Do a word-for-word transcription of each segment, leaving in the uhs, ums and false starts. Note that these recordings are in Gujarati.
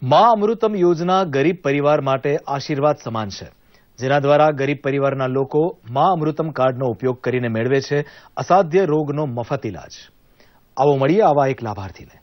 માં અમૃતમ યોજના ગરીબ પરિવાર માટે આશીર્વાદ સમાન છે, જેના દ્વારા ગરીબ પરિવારના લોકો માં અમૃતમ કાર્ડનો ઉપયોગ કરીને મેળવે છે અસાધ્ય રોગનો મફત ઇલાજ. આવો મળીએ આવા એક લાભાર્થીને.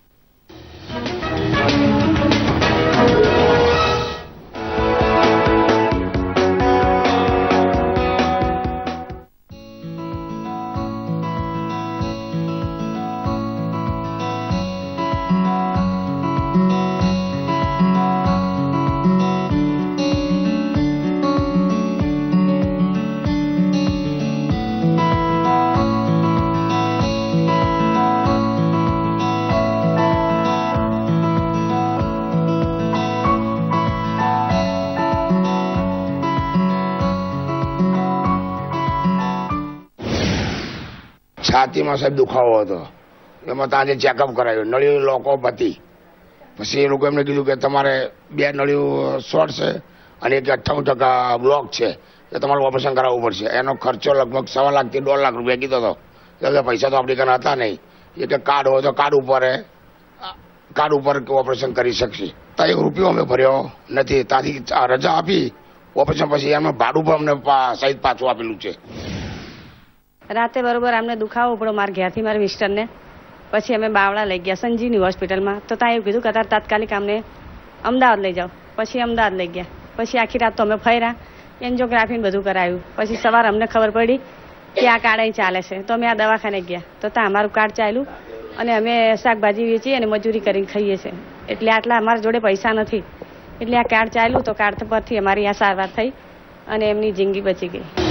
છાતીમાં સાહેબ દુખાવો હતો, એમાં તાજે ચેકઅપ કરાવ્યું, નળીઓ લોકો હતી. પછી એ લોકો એમને કીધું કે તમારે બે નળીઓ શોર્ટ છે અને એક અઠ્ઠાણું ટકા બ્લોક છે, એ તમારે ઓપરેશન કરાવવું પડશે. એનો ખર્ચો લગભગ સવા લાખથી દોઢ લાખ રૂપિયા કીધો હતો. એટલે પૈસા તો આપણી કાન હતા નહીં. એ કે કાર્ડ હોય તો કાર્ડ ઉપર કાર્ડ ઉપર ઓપરેશન કરી શકશે. તો એક રૂપિયો અમે ભર્યો નથી. ત્યાંથી રજા આપી ઓપરેશન પછી એમાં ભાડું પણ અમને સહિત પાછું આપેલું છે. રાતે બરોબર અમને દુખાવો પડ્યો મારા ઘેરથી મારા મિસ્ટરને. પછી અમે બાવળા લઈ ગયા સંજીવની હોસ્પિટલમાં. તો ત્યાં એવું કીધું કે અત્યારે તાત્કાલિક અમને અમદાવાદ લઈ જાઓ. પછી અમદાવાદ લઈ ગયા. પછી આખી રાત તો અમે ફર્યા, એન્જિયોગ્રાફીને બધું કરાવ્યું. પછી સવારે અમને ખબર પડી કે આ કાર્ડ અહીં ચાલે છે. તો અમે આ દવાખાને ગયા તો ત્યાં અમારું કાર્ડ ચાલ્યું અને અમે શાકભાજી વેચીએ અને મજૂરી કરીને ખાઈએ છીએ. એટલે આટલા અમારા જોડે પૈસા નથી. એટલે આ કાર્ડ ચાલ્યું તો કાર્ડ પરથી અમારી આ સારવાર થઈ અને એમની જિંદગી બચી ગઈ.